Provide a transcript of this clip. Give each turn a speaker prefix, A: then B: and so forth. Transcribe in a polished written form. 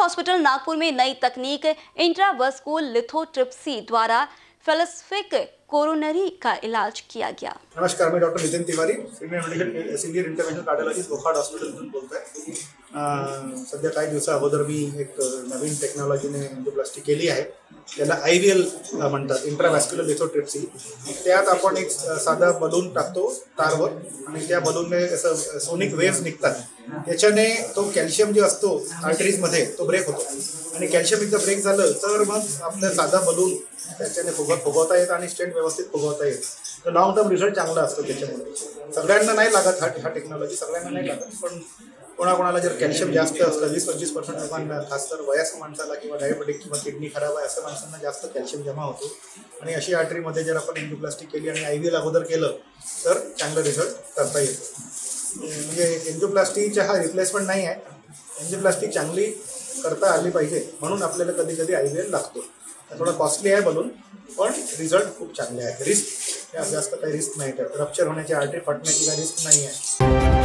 A: Hospital Nagpur में नई तकनीक इंट्रावस्कुलर लिथोट्रिप्सी द्वारा फेलोस्फिक कोरोनरी का इलाज किया गया।
B: नमस्कार, मैं doctor Nitin Tiwari senior interventional cardiologist Bokhad हॉस्पिटलमधून बोलतोय। सध्या काही दिवसा अगोदर मी एक नवीन टेक्नॉलॉजीने एंजियोप्लास्टी केली आहे, त्याला IVL म्हणतात, इंट्राव्हॅस्क्युलर लिथोट्रिप्सी। त्यात आपण एक साधा बलून टाकतो तारवर आणि त्या बलूनने असं सोनिक वेव्स निघतात, त्याच्याने तो कॅल्शियम जो असतो आर्टरीजमध्ये तो ब्रेक होतो आणि कॅल्शियम एकदा ब्रेक झालं तर मग आपलं साधा बलून त्याच्याने फुगवता येतं आणि स्टेंट व्यवस्थित फुगवता येतं। तर लॉंग टर्म रिझल्ट चांगला असतो त्याच्यामुळे। सगळ्यांना नाही लागत हा टेक्नॉलॉजी, सगळ्यांना नाही लागत, पण कोणाकोणाला जर कॅल्शियम जास्त असतं 20-25% लोकांना, खास तर वयस्क माणसाला किंवा डायबेटिक किंवा किडनी खराब आहे अशा माणसांना जास्त कॅल्शियम जमा होतो आणि अशी आर्टरीमध्ये जर आपण एंजियोप्लास्टी केली आणि IVL अगोदर केलं तर चांगलं रिझल्ट करता येतो। म्हणजे एंजियोप्लास्टीचा हा रिप्लेसमेंट नाही आहे, एंजियोप्लास्टी चांगली करता आली पाहिजे म्हणून आपल्याला कधी कधी IVL लागतो। थोडा कॉस्टली आहे बलून, पण रिझल्ट खूप चांगले आहे। रिस्क जास्त काही रिस्क नाही, त्यात रप्चर होण्याची, आर्टरी फटण्याची काही रिस्क नाही आहे।